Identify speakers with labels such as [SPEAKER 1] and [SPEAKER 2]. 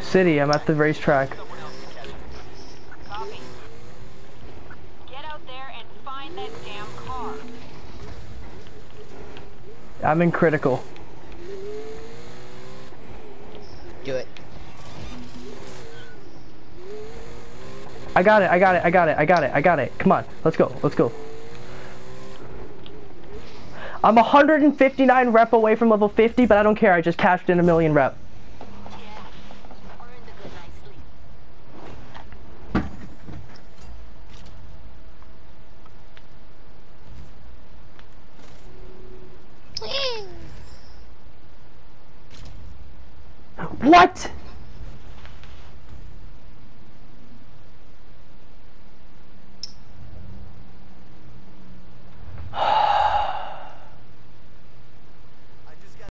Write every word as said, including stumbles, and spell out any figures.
[SPEAKER 1] City, I'm at the racetrack.
[SPEAKER 2] Copy. Get out there and find that damn car.
[SPEAKER 1] I'm in critical.
[SPEAKER 3] Do it.
[SPEAKER 1] I got it, I got it, I got it, I got it, I got it. Come on, let's go, let's go. I'm one hundred fifty-nine rep away from level fifty, but I don't care, I just cashed in a million rep. What?